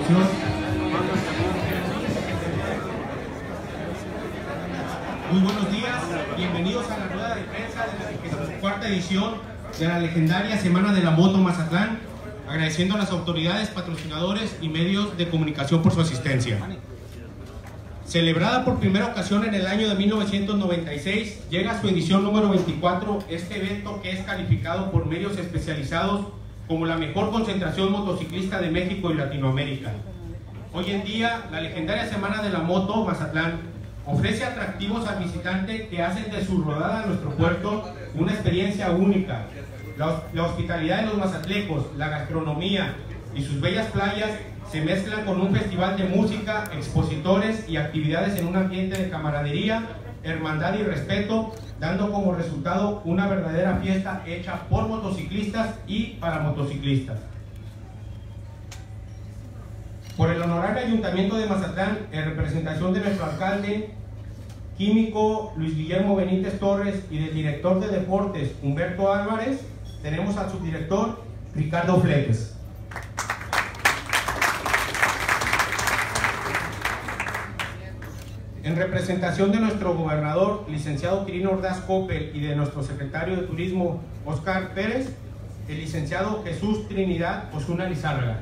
producción. Muy buenos días, bienvenidos a la rueda de prensa de la 24ª edición de la legendaria Semana de la Moto Mazatlán, agradeciendo a las autoridades, patrocinadores y medios de comunicación por su asistencia. Celebrada por primera ocasión en el año de 1996, llega a su edición número 24 este evento que es calificado por medios especializados como la mejor concentración motociclista de México y Latinoamérica. Hoy en día, la legendaria Semana de la Moto Mazatlán ofrece atractivos al visitante que hacen de su rodada a nuestro puerto una experiencia única. La hospitalidad de los mazatlecos, la gastronomía y sus bellas playas se mezclan con un festival de música, expositores y actividades en un ambiente de camaradería, hermandad y respeto, dando como resultado una verdadera fiesta hecha por motociclistas y para motociclistas. Por el honorable Ayuntamiento de Mazatlán, en representación de nuestro alcalde, químico Luis Guillermo Benítez Torres, y del director de deportes Humberto Álvarez, tenemos al subdirector Ricardo Fleques. En representación de nuestro gobernador, licenciado Quirino Ordaz Coppel, y de nuestro secretario de Turismo, Óscar Pérez, el licenciado Jesús Trinidad Osuna Lizárraga.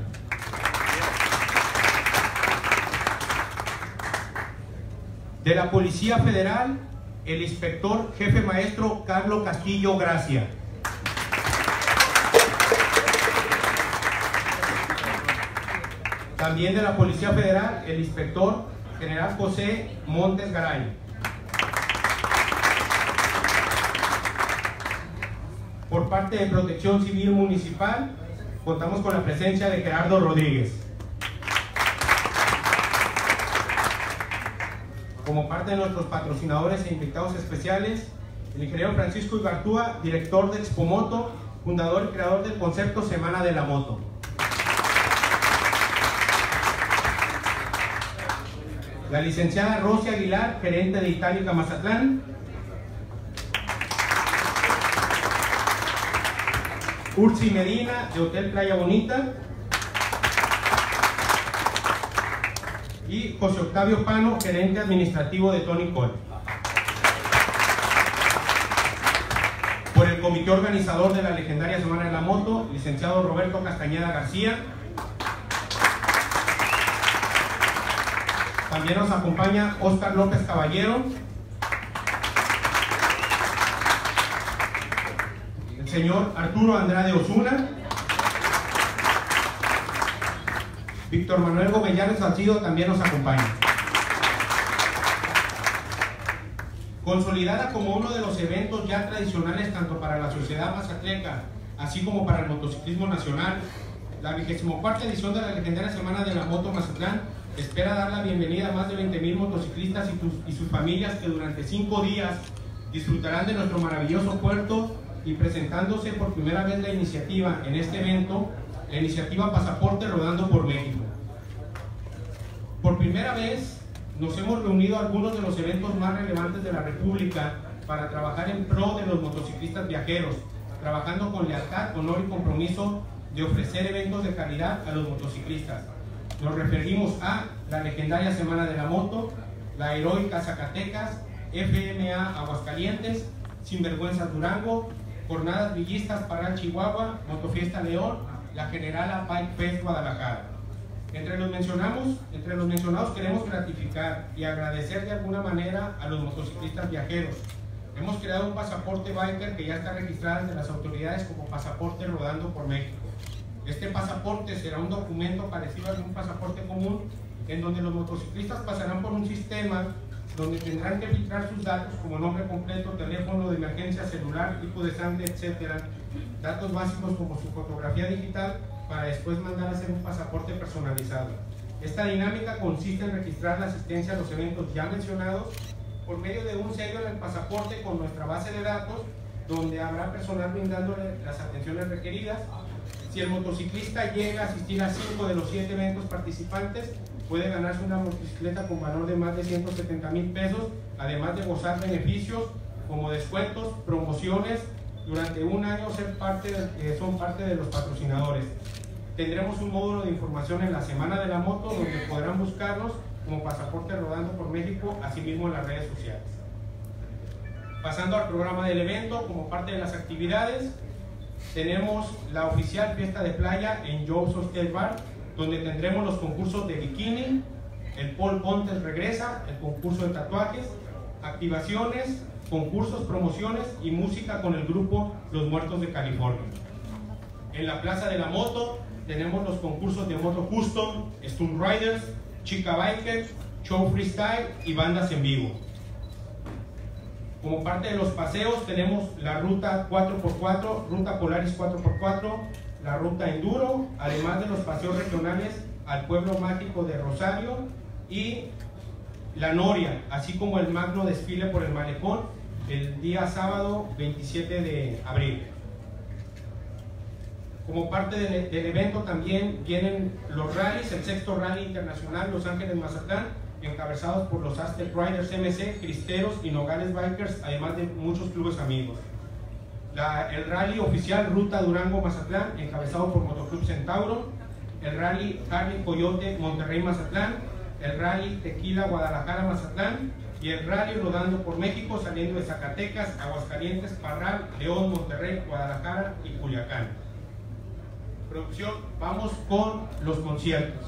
De la Policía Federal, el inspector jefe maestro Carlos Castillo Gracia. También de la Policía Federal, el inspector general José Montes Garay. Por parte de Protección Civil Municipal, contamos con la presencia de Gerardo Rodríguez. Como parte de nuestros patrocinadores e invitados especiales, el ingeniero Francisco Igartúa, director de Expomoto, fundador y creador del concepto Semana de la Moto. La licenciada Rosy Aguilar, gerente de Itálica Mazatlán. Ursi Medina, de Hotel Playa Bonita. Y José Octavio Pano, gerente administrativo de Tony Cole. Por el comité organizador de la legendaria Semana de la Moto, licenciado Roberto Castañeda García. También nos acompaña Óscar López Caballero, el señor Arturo Andrade Osuna, Víctor Manuel Gomellares Salcido también nos acompaña. Consolidada como uno de los eventos ya tradicionales tanto para la sociedad mazatleca así como para el motociclismo nacional, la 24ª edición de la legendaria Semana de la Moto Mazatlán espera dar la bienvenida a más de 20,000 motociclistas y sus familias que durante 5 días disfrutarán de nuestro maravilloso puerto, y presentándose por primera vez la iniciativa en este evento, la iniciativa Pasaporte Rodando por México. Por primera vez nos hemos reunido a algunos de los eventos más relevantes de la República para trabajar en pro de los motociclistas viajeros, trabajando con lealtad, honor y compromiso de ofrecer eventos de calidad a los motociclistas. Nos referimos a la legendaria Semana de la Moto, la heroica Zacatecas, FMA Aguascalientes, Sinvergüenzas Durango, Jornadas Villistas para Chihuahua, Motofiesta León, la Generala Bike Fest Guadalajara. Entre los mencionados queremos gratificar y agradecer de alguna manera a los motociclistas viajeros. Hemos creado un pasaporte biker que ya está registrado ante las autoridades como Pasaporte Rodando por México. Este pasaporte será un documento parecido a un pasaporte común, en donde los motociclistas pasarán por un sistema donde tendrán que filtrar sus datos como nombre completo, teléfono de emergencia, celular, tipo de sangre, etc. Datos básicos como su fotografía digital, para después mandar a hacer un pasaporte personalizado. Esta dinámica consiste en registrar la asistencia a los eventos ya mencionados por medio de un sello en el pasaporte con nuestra base de datos, donde habrá personal brindándole las atenciones requeridas. Si el motociclista llega a asistir a 5 de los 7 eventos participantes, puede ganarse una motocicleta con valor de más de 170,000 pesos, además de gozar beneficios como descuentos, promociones, durante un año son parte de los patrocinadores. tendremos un módulo de información en la Semana de la Moto donde podrán buscarnos como Pasaporte Rodando por México, asimismo en las redes sociales. Pasando al programa del evento, como parte de las actividades, tenemos la oficial fiesta de playa en Joe's Hostel Bar, donde tendremos los concursos de bikini, el pole contest regresa, el concurso de tatuajes, activaciones, concursos, promociones y música con el grupo Los Muertos de California. En la Plaza de la Moto tenemos los concursos de moto custom, stunt riders, chica biker, show freestyle y bandas en vivo. Como parte de los paseos tenemos la ruta 4x4, ruta Polaris 4x4, la ruta Enduro, además de los paseos regionales al pueblo mágico de Rosario y la Noria, así como el magno desfile por el malecón el día sábado 27 de abril. Como parte del evento también vienen los rallies, el sexto rally internacional Los Ángeles Mazatlán, encabezados por los Aztec Riders MC, Cristeros y Nogales Bikers, además de muchos clubes amigos. El rally oficial Ruta Durango Mazatlán, encabezado por Motoclub Centauro, el rally Harley Coyote Monterrey Mazatlán, el rally Tequila Guadalajara Mazatlán y el rally Rodando por México, saliendo de Zacatecas, Aguascalientes, Parral, León, Monterrey, Guadalajara y Culiacán. Producción, vamos con los conciertos.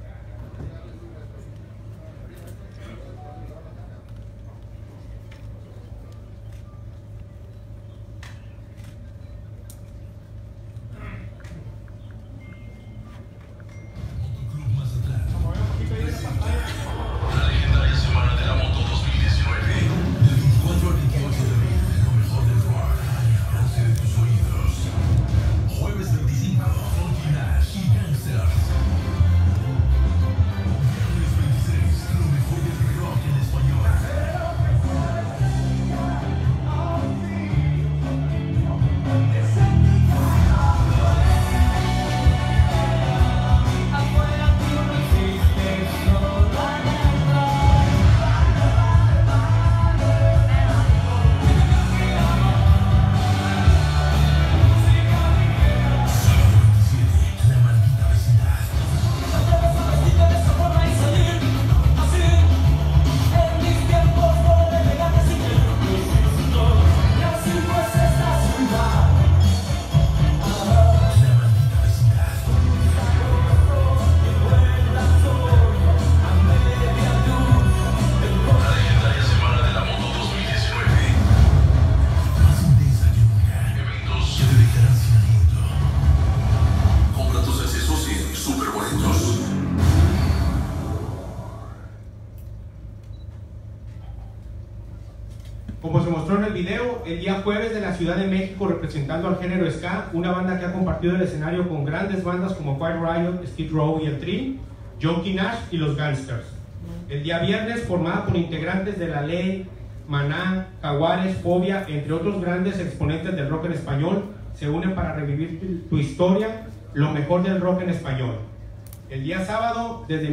Como se mostró en el video, el día jueves de la Ciudad de México, representando al género ska, una banda que ha compartido el escenario con grandes bandas como Quiet Riot, Skid Row y El Tri, Junkie Nash y los Gangsters. El día viernes, formada por integrantes de La Ley, Maná, Jaguares, Fobia, entre otros grandes exponentes del rock en español, se unen para revivir tu historia, lo mejor del rock en español. El día sábado, desde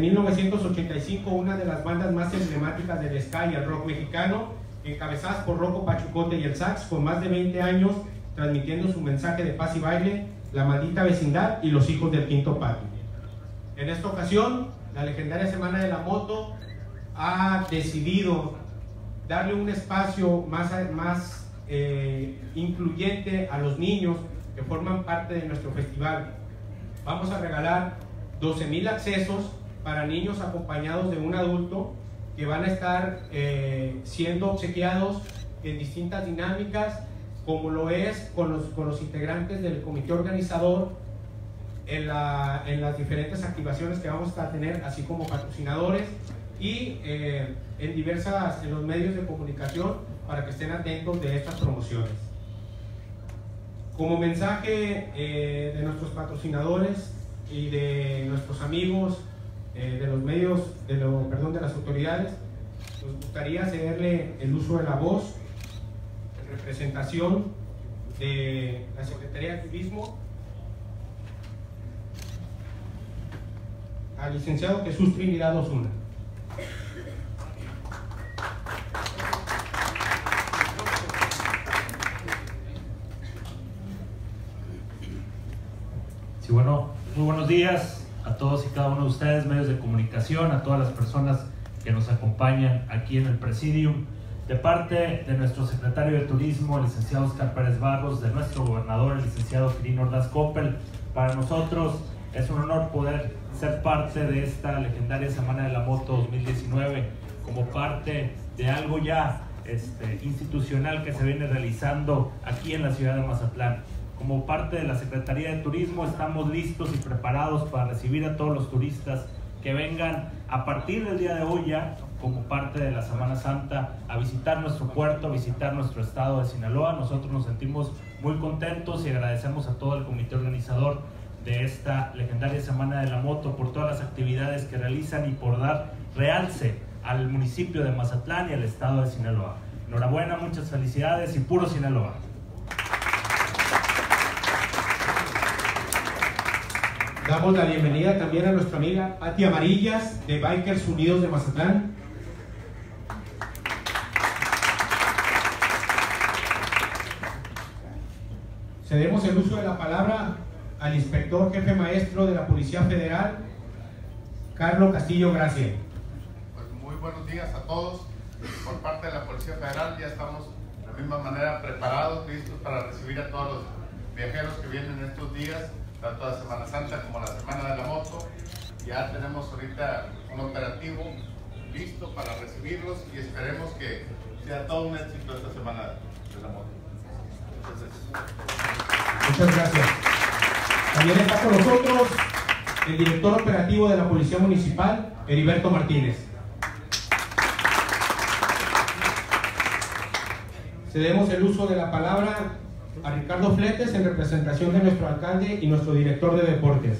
1985, una de las bandas más emblemáticas del ska y el rock mexicano, encabezadas por Rocco Pachucote y el Sax, con más de 20 años transmitiendo su mensaje de paz y baile, La Maldita Vecindad y Los Hijos del Quinto Patio. En esta ocasión, la legendaria Semana de la Moto ha decidido darle un espacio más incluyente a los niños que forman parte de nuestro festival. Vamos a regalar 12,000 accesos para niños acompañados de un adulto que van a estar siendo obsequiados en distintas dinámicas, como lo es con los integrantes del comité organizador en las diferentes activaciones que vamos a tener, así como patrocinadores y en los medios de comunicación, para que estén atentos de estas promociones. Como mensaje de nuestros patrocinadores y de nuestros amigos de los medios, de las autoridades, nos gustaría cederle el uso de la voz en representación de la Secretaría de Turismo al licenciado Jesús Trinidad Osuna. Sí, bueno, Muy buenos días a todos y cada uno de ustedes, medios de comunicación, a todas las personas que nos acompañan aquí en el Presidium. De parte de nuestro secretario de Turismo, el licenciado Oscar Pérez Barros, de nuestro gobernador, el licenciado Quirino Ordaz Coppel, para nosotros es un honor poder ser parte de esta legendaria Semana de la Moto 2019, como parte de algo ya institucional que se viene realizando aquí en la ciudad de Mazatlán. Como parte de la Secretaría de Turismo estamos listos y preparados para recibir a todos los turistas que vengan a partir del día de hoy ya, como parte de la Semana Santa, a visitar nuestro puerto, a visitar nuestro estado de Sinaloa. Nosotros nos sentimos muy contentos y agradecemos a todo el comité organizador de esta legendaria Semana de la Moto por todas las actividades que realizan y por dar realce al municipio de Mazatlán y al estado de Sinaloa. Enhorabuena, muchas felicidades y puro Sinaloa. Damos la bienvenida también a nuestra amiga Pati Amarillas de Bikers Unidos de Mazatlán. Cedemos el uso de la palabra al inspector jefe maestro de la Policía Federal, Carlos Castillo Gracia. Pues muy buenos días a todos. Por parte de la Policía Federal ya estamos de la misma manera preparados, listos para recibir a todos los viajeros que vienen estos días, tanto la Semana Santa como la Semana de la Moto. Ya tenemos ahorita un operativo listo para recibirlos y esperemos que sea todo un éxito esta Semana de la Moto. Muchas gracias. También está con nosotros el director operativo de la Policía Municipal, Heriberto Martínez. Cedemos el uso de la palabra a Ricardo Fletes en representación de nuestro alcalde y nuestro director de deportes.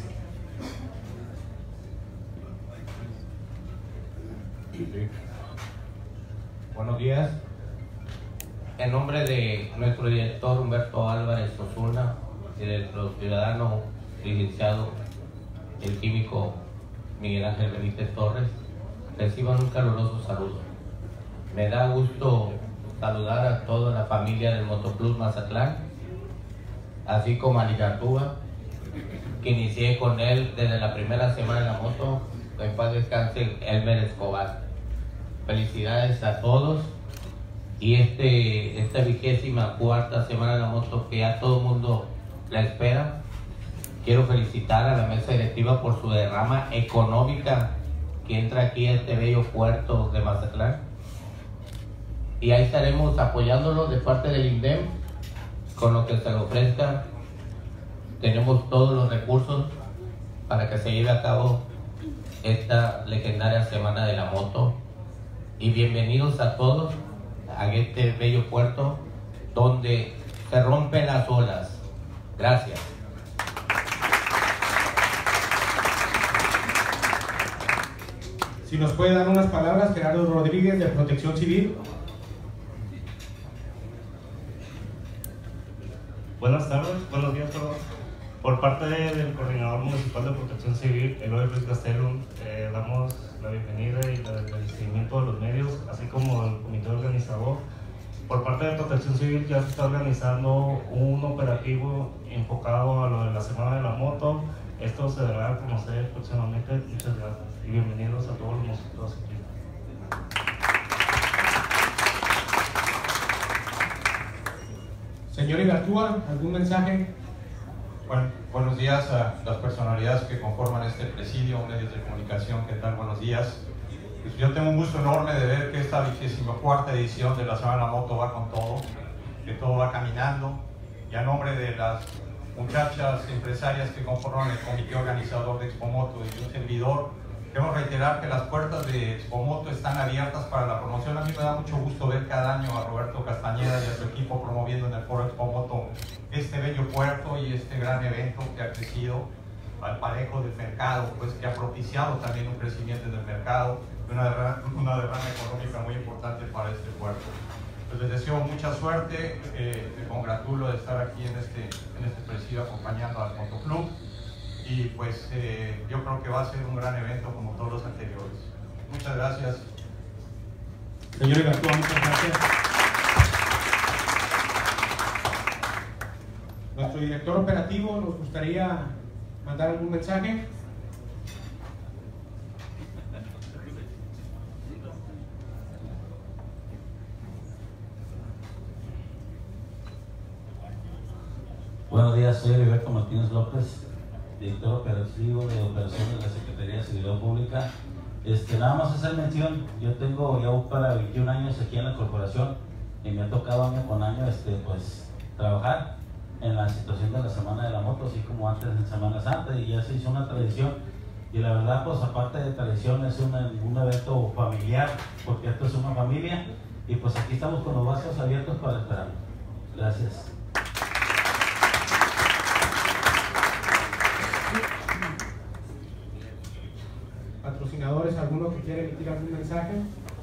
Buenos días. En nombre de nuestro director Humberto Álvarez Osuna y de nuestro ciudadano licenciado, el químico Miguel Ángel Benítez Torres, reciban un caluroso saludo. Me da gusto saludar a toda la familia del Motoclub Mazatlán, así como a Ligatúa, que inicié con él desde la primera Semana de la Moto. En paz descanse Elmer Escobar. Felicidades a todos. Y esta 24ª Semana de la Moto, que ya todo el mundo la espera, quiero felicitar a la mesa directiva por su derrama económica que entra aquí a este bello puerto de Mazatlán. Y ahí estaremos apoyándolo de parte del INDEM con lo que se le ofrezca. Tenemos todos los recursos para que se lleve a cabo esta legendaria Semana de la Moto. Y bienvenidos a todos a este bello puerto donde se rompen las olas. Gracias. Si nos puede dar unas palabras, Gerardo Rodríguez de Protección Civil. Buenas tardes, buenos días a todos. Por parte del Coordinador Municipal de Protección Civil, Eloy Ruiz Gastelum, damos la bienvenida y el seguimiento de los medios, así como el comité organizador. Por parte de Protección Civil ya se está organizando un operativo enfocado a lo de la Semana de la Moto. Esto se dará a conocer próximamente. Muchas gracias y bienvenidos a todos los nosotros aquí. Señor Igartúa, ¿algún mensaje? Bueno, buenos días a las personalidades que conforman este presidio, medios de comunicación, ¿qué tal? Buenos días. Pues yo tengo un gusto enorme de ver que esta 24ª edición de la Semana de la Moto va con todo, que todo va caminando, y a nombre de las muchachas empresarias que conforman el comité organizador de Expomoto y un servidor, queremos reiterar que las puertas de Expomoto están abiertas para la promoción. A mí me da mucho gusto ver cada año a Roberto Castañeda y a su equipo promoviendo en el foro Expomoto este bello puerto y este gran evento que ha crecido al parejo del mercado, pues que ha propiciado también un crecimiento del mercado y una derrama económica muy importante para este puerto. Pues les deseo mucha suerte, me congratulo de estar aquí en este presidio acompañando al Motoclub. Y pues yo creo que va a ser un gran evento como todos los anteriores. Muchas gracias. Señor Igartúa, muchas gracias. Nuestro director operativo nos gustaría mandar algún mensaje. Buenos días, soy Heriberto Martínez López, director operativo de operaciones de la Secretaría de Seguridad Pública. Nada más hacer mención, yo tengo ya para 21 años aquí en la corporación y me ha tocado año con año pues, trabajar en la situación de la Semana de la Moto, así como antes en Semana Santa, y ya se hizo una tradición. Y la verdad, pues aparte de tradición, es un evento familiar, porque esto es una familia, y pues aquí estamos con los brazos abiertos para esperar. Gracias. Patrocinadores, ¿alguno que quiera emitir algún mensaje?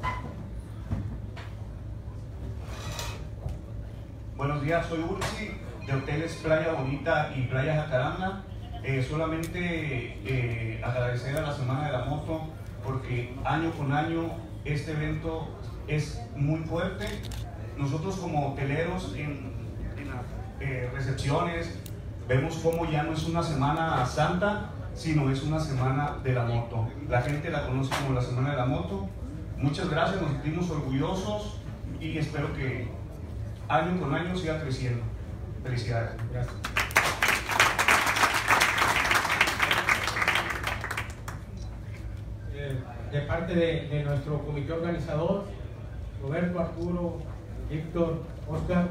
Buenos días, soy Ursi de Hoteles Playa Bonita y Playa Jacaranda. Solamente agradecer a la Semana de la Moto porque año con año este evento es muy fuerte. Nosotros como hoteleros en las recepciones vemos como ya no es una Semana Santa, sino es una Semana de la Moto. La gente la conoce como la Semana de la Moto. Muchas gracias, nos sentimos orgullosos y espero que año con año siga creciendo. Felicidades. Gracias. De parte de nuestro comité organizador, Roberto, Arturo, Víctor, Oscar.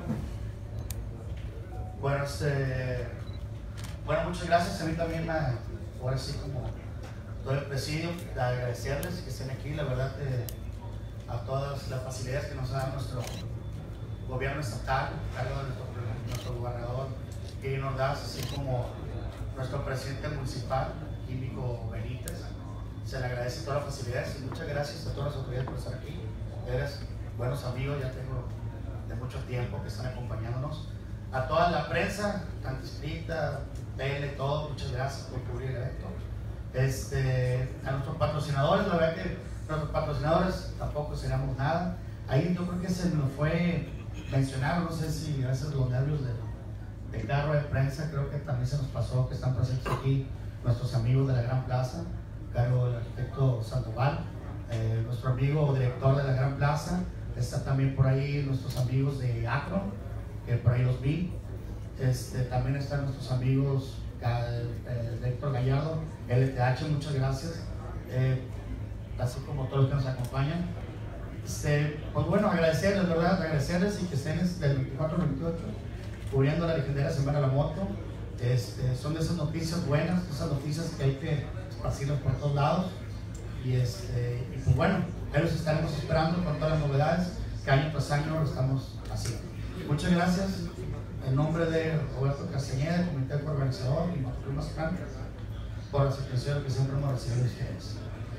Bueno, muchas gracias. A mí también, ahora sí, como todo el presidio, de agradecerles que estén aquí. La verdad, a todas las facilidades que nos da nuestro gobierno estatal, cargo de nuestro gobernador Irino Ordaz, así como nuestro presidente municipal, Químico Benítez. Se le agradece todas las facilidades y muchas gracias a todas las autoridades por estar aquí. Eres buenos amigos, ya tengo de mucho tiempo que están acompañándonos. A toda la prensa, tanto escrita, tele, todo, muchas gracias por cubrir el evento. A nuestros patrocinadores, la verdad que nuestros patrocinadores tampoco seríamos nada. Ahí yo creo que se nos fue mencionar, no sé si a veces los nervios de carro de prensa, creo que también se nos pasó que están presentes aquí nuestros amigos de la Gran Plaza, a cargo del arquitecto Sandoval, nuestro amigo director de la Gran Plaza, está también por ahí nuestros amigos de Acro, que por ahí los vi, también están nuestros amigos Héctor Gallardo, LTH, muchas gracias, así como todos los que nos acompañan. Pues bueno, agradecerles, ¿verdad? Agradecerles y que estén del 24 al 28 cubriendo la legendaria Semana de la Moto. Son de esas noticias buenas, de esas noticias que hay que esparcirlas por todos lados. Y pues bueno, ahí los estaremos esperando con todas las novedades que año tras año lo estamos haciendo. Muchas gracias. En nombre de Roberto Castañeda, comité organizador y Motoclub Mazatlán, por las expresiones que siempre hemos recibido de ustedes.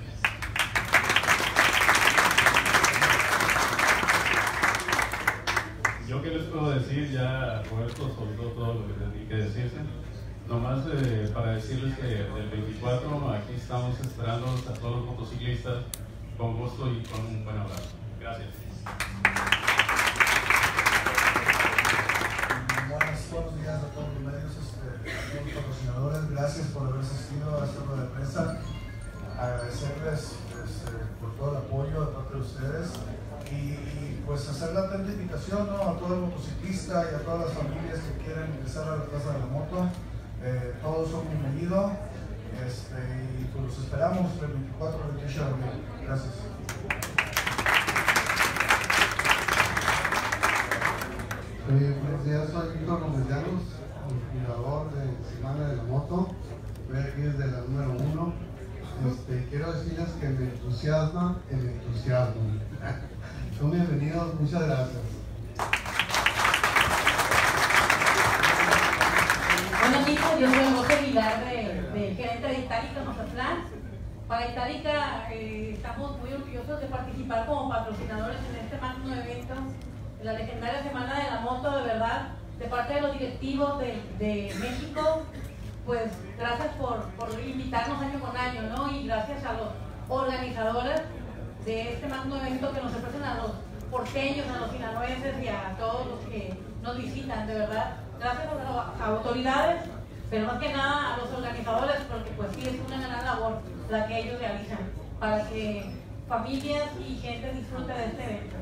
Yo qué les puedo decir, ya Roberto soltó todo lo que tenía que decirse. Nomás para decirles que el 24 aquí estamos esperando a todos los motociclistas con gusto y con un buen abrazo. Gracias. Buenos días a todos los medios, a todos los patrocinadores. Gracias por haber asistido a esta rueda de prensa. Agradecerles por todo el apoyo de parte de ustedes. Y pues hacer la identificación, ¿no?, a todo el motociclista y a todas las familias que quieren ingresar a la Plaza de la Moto. Todos son bienvenidos y pues los esperamos el 24 de abril. Gracias. Buenos días, soy Víctor Romellanos, fundador de Semana de la Moto. Estoy aquí desde la número 1. Quiero decirles que me entusiasma el entusiasmo. Son bienvenidos, muchas gracias. Bueno, chicos, yo soy José Aguilar, de gerente de Itálica Mazatlán. Para Itálica estamos muy orgullosos de participar como patrocinadores en este magno evento, en la legendaria Semana de la Moto. De verdad, de parte de los directivos de México, pues gracias por invitarnos año con año, ¿no? Y gracias a los organizadores de este magno evento que nos representan, a los porteños, a los sinaloenses y a todos los que nos visitan, de verdad. Gracias a las autoridades pero más que nada a los organizadores, porque pues sí es una gran labor la que ellos realizan para que familias y gente disfrute de este evento.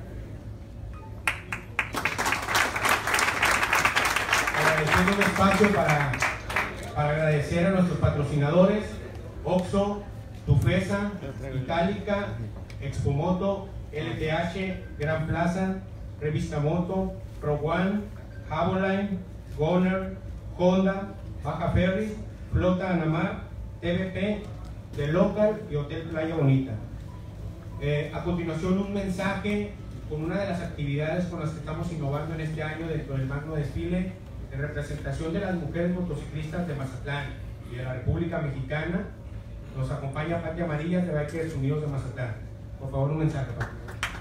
Agradeciendo un espacio para agradecer a nuestros patrocinadores, OXXO, Tufesa, Itálica, Expomoto, LTH, Gran Plaza, Revista Moto, Rowan, Havoline, Goner, Honda, Baja Ferry, Flota Anamar, TVP, The Local y Hotel Playa Bonita. A continuación, un mensaje con una de las actividades con las que estamos innovando en este año dentro del magno desfile en representación de las mujeres motociclistas de Mazatlán y de la República Mexicana. Nos acompaña Pati Amarillas de Bikers Unidos de Mazatlán. Por favor, un mensaje, Pati.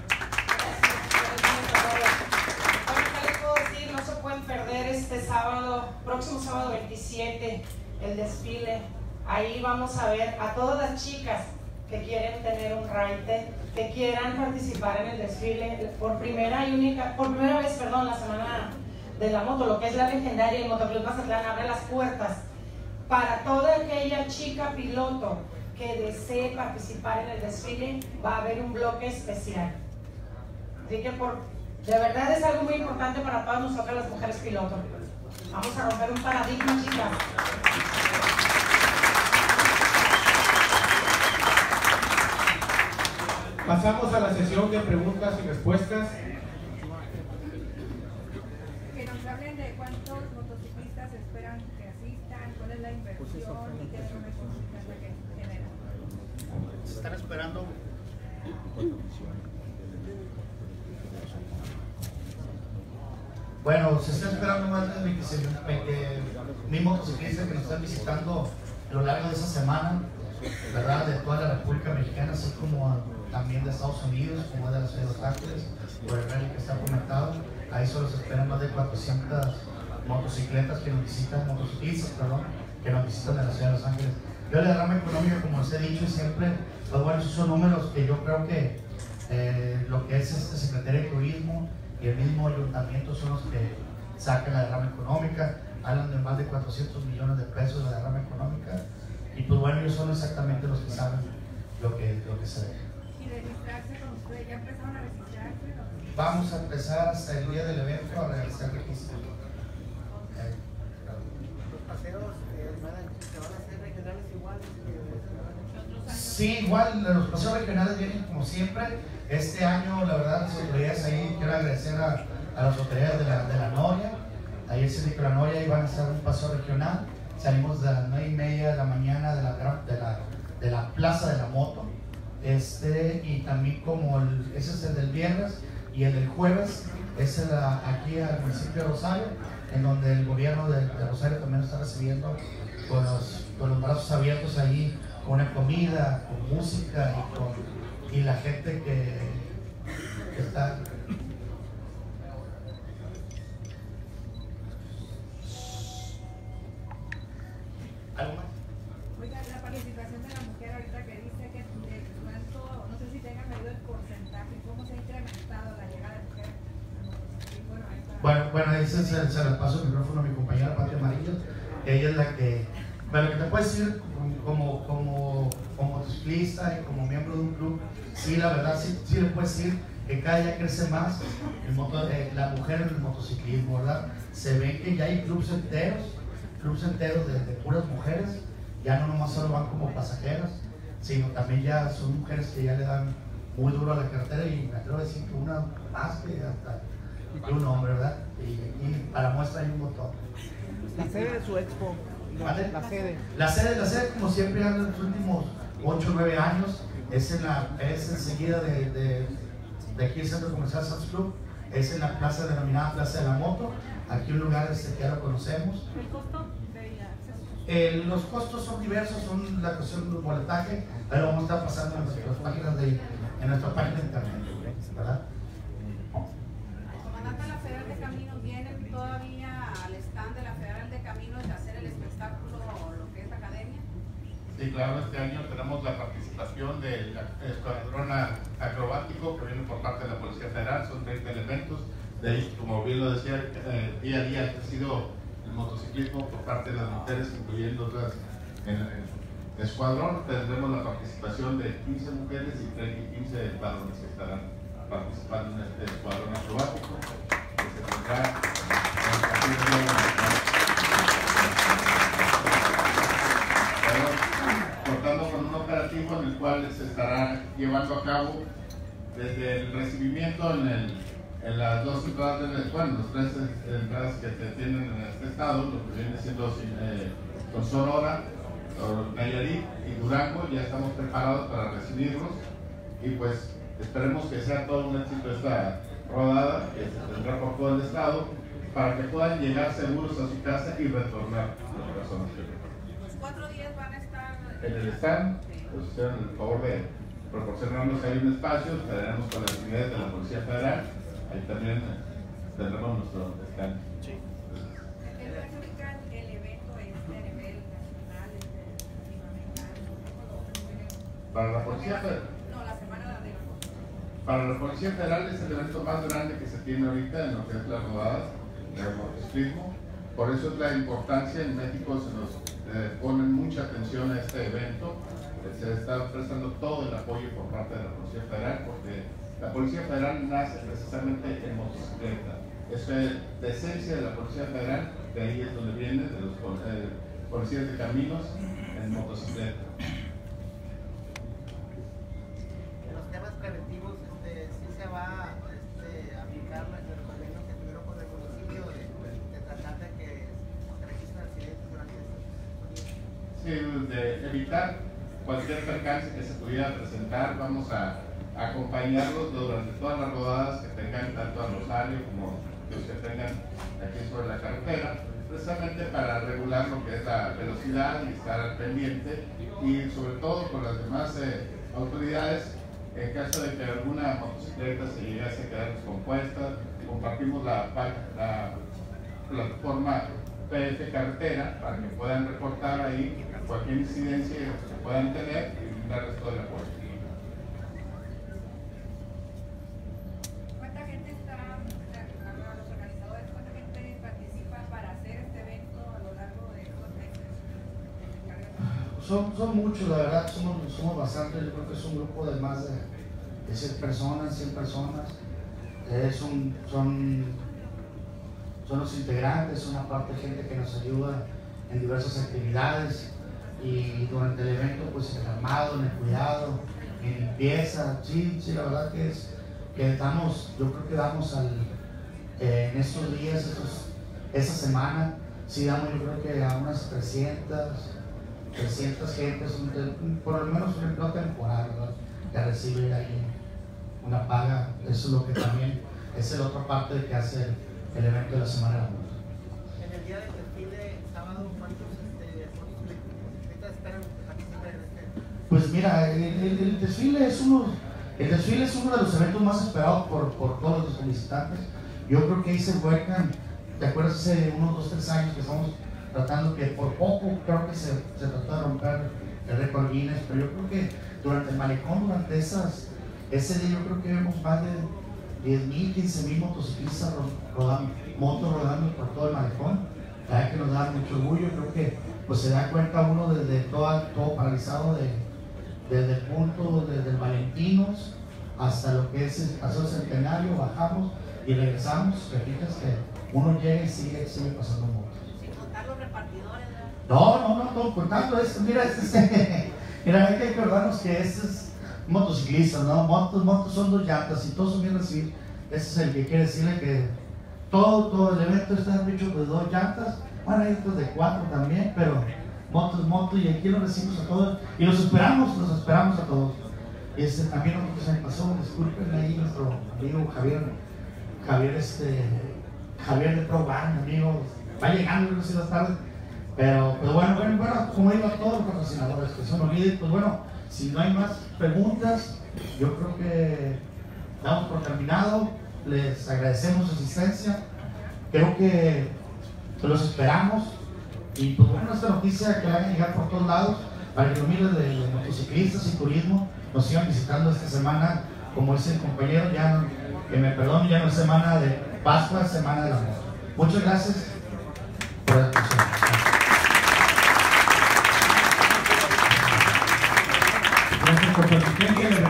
No se pueden perder este sábado, próximo sábado 27, el desfile. Ahí vamos a ver a todas las chicas que quieren tener un raite, que quieran participar en el desfile por primera vez, la semana de la moto, lo que es la legendaria, el Motoclub Mazatlán abre las puertas para toda aquella chica piloto que desee participar en el desfile. Va a haber un bloque especial. Así que de verdad es algo muy importante para todas nosotras las mujeres pilotos. Vamos a romper un paradigma, chicas. Pasamos a la sesión de preguntas y respuestas. Que nos hablen de cuántos motociclistas esperan que asistan, cuál es la inversión y qué beneficios es la que genera. Se están esperando. Bueno, se están esperando más de 20,000 motociclistas que nos están visitando a lo largo de esa semana, ¿verdad? De toda la República Mexicana, así como también de Estados Unidos, como de la ciudad de Los Ángeles, por el rally que está comentado. Ahí solo se esperan más de 400 motocicletas que nos visitan, motociclistas, perdón, que nos visitan de la ciudad de Los Ángeles. Yo la derrama económica, como les he dicho siempre, pues bueno, esos son números que yo creo que lo que es Secretaría de Turismo y el mismo ayuntamiento son los que sacan la derrama económica. Hablan de más de 400 millones de pesos de derrama económica, y pues bueno, ellos son exactamente los que saben lo que se ve. ¿Y registrarse con ustedes? ¿Ya empezaron a registrarse? Vamos a empezar hasta el día del evento a realizar registro. ¿Los paseos se van a hacer regionales iguales que Sí, igual los paseos regionales vienen como siempre. Este año, la verdad, las autoridades ahí, quiero agradecer a las autoridades de la Noria. Ahí el síndico de la Noria iban a hacer un paseo regional. Salimos de las 9:30 de la mañana de la Plaza de la Moto. Y también como ese es el del viernes, y el del jueves es aquí al municipio de Rosario, en donde el gobierno de Rosario también está recibiendo con los brazos abiertos ahí, con una comida, con música y la gente que está. ¿Algo más? Oiga, la participación de la mujer ahorita que dice que cuánto, no sé si tengan medido el porcentaje, cómo se ha incrementado la llegada de mujeres. Bueno, ese se le paso el micrófono a mi compañera Pati Amarillo, que ella es la que, bueno, que te puedo decir como motociclista y como miembro de un club, sí, la verdad, sí le puedo decir que cada día crece más la mujer en el motociclismo, ¿verdad? Se ve que ya hay clubes enteros de puras mujeres, ya no nomás solo van como pasajeras, sino también ya son mujeres que ya le dan muy duro a la carretera, y me atrevo a decir que una más que hasta que un hombre, ¿verdad? Y para muestra hay un botón. La sede de su expo. ¿Vale? La sede, como siempre, en los últimos 8 o 9 años, es enseguida de aquí el Centro Comercial Sam's Club, es en la plaza denominada Plaza de la Moto, aquí un lugar que ya lo conocemos. ¿El costo? Los costos son diversos, son la cuestión del boletaje, ahí lo vamos a estar pasando en nuestra página de internet, ¿verdad? Comandante, la Federal de Caminos viene todavía al stand de la Federal de Caminos de hacer el espectáculo, lo que es la academia. Sí, claro, este año tenemos la participación del escuadrón acrobático que viene por parte de la Policía Federal, son 30 elementos. De ahí, como bien lo decía, día a día ha crecido el motociclismo por parte de las mujeres, incluyendo otras en el escuadrón. Tendremos la participación de 15 mujeres y 15 varones que estarán participando en este escuadrón acrobático que se tendrá en el contando con un operativo en el cual se estará llevando a cabo desde el recibimiento en las dos entradas las tres entradas que se tienen en este estado, lo que viene siendo con Sonora, Nayarit y Durango. Ya estamos preparados para recibirlos y pues esperemos que sea todo un éxito esta rodada que se tendrá por todo el estado para que puedan llegar seguros a su casa y retornar las personas que Los 4 días van a estar en el stand. Pues hicieron el favor de proporcionarnos ahí un espacio. Estaremos con las unidades de la Policía Federal. Ahí también tendremos nuestro stand. ¿En dónde se ubica el evento a nivel nacional, latinoamericano? Para la Policía Federal. No, la semana de la Policía. Para la Policía Federal es el evento más grande que se tiene ahorita en lo que es las rodadas del motociclismo. Por eso es la importancia. En México se nos ponen mucha atención a este evento. Se está prestando todo el apoyo por parte de la Policía Federal, porque la Policía Federal nace precisamente en motocicleta. Es la esencia de la Policía Federal, de ahí es donde viene, de los policías de caminos en motocicleta. En los temas preventivos, sí se va a aplicar el convenio que tuvieron con el municipio de tratar de que se registren accidentes durante estos días. Sí, de evitar cualquier percance que se pudiera presentar. Vamos a acompañarlos durante todas las rodadas que tengan, tanto a Rosario como los que tengan aquí sobre la carretera, precisamente para regular lo que es la velocidad y estar al pendiente, y sobre todo con las demás autoridades. En caso de que alguna motocicleta se llegase a quedar descompuesta, compartimos la plataforma PF Carretera para que puedan reportar ahí cualquier incidencia que puedan tener y dar todo el apoyo. ¿Cuánta gente los organizadores, cuánta gente participa para hacer este evento a lo largo de estos meses? Son muchos, la verdad, somos bastantes. Yo creo que es un grupo de más de 100 personas. Son los integrantes, una parte de gente que nos ayuda en diversas actividades, y durante el evento pues en el armado, en el cuidado, en limpieza. Sí, la verdad que yo creo que damos en estos días, esa semana, sí damos yo creo que a unas 300 gentes, por lo menos un empleo temporal, ¿verdad?, que recibe ahí una paga. Eso es lo que también es la otra parte de que hace el evento de la Semana de la Moto. En el día del desfile, sábado, ¿cuántos motociclistas esperan participar en este? Pues mira, el desfile es uno de los eventos más esperados por todos los solicitantes. Yo creo que ahí se vuelcan. ¿Te acuerdas hace unos 2 o 3 años que estamos tratando, que por poco creo que se trató de romper el récord Guinness? Pero yo creo que durante el malecón, ese día, yo creo que vemos más de 10,000, 15,000 motociclistas rodando por todo el malecón. La verdad que nos da mucho orgullo. Creo que pues se da cuenta uno desde todo paralizado, desde el punto, desde el Valentinos hasta lo que es el Centenario, bajamos y regresamos. Te fijas que uno llega y sigue pasando motos. Sin contar los repartidores, ¿verdad? No, contando esto. Mira, mira, hay que acordarnos que este es motociclista, ¿no? Motos son 2 llantas y todos son bien recibidos. Ese es el que quiere decirle que todo el evento está hecho de 2 llantas. Bueno, hay otros de 4 también, pero motos, y aquí los recibimos a todos y los esperamos a todos. También nosotros se me pasó, disculpen ahí nuestro amigo Javier de Pro One, amigo, va llegando, no sé, las tardes, pero bueno, como digo a todos los patrocinadores que se me olviden, pues bueno, si no hay más preguntas, yo creo que damos por terminado. Les agradecemos su asistencia, creo que los esperamos, y pues bueno, esta noticia que la hagan llegar por todos lados para que los miles de motociclistas y turismo nos sigan visitando esta semana. Como dice el compañero, que me perdone, ya no es semana de Pascua, es semana de la moto. Muchas gracias por por su asistencia.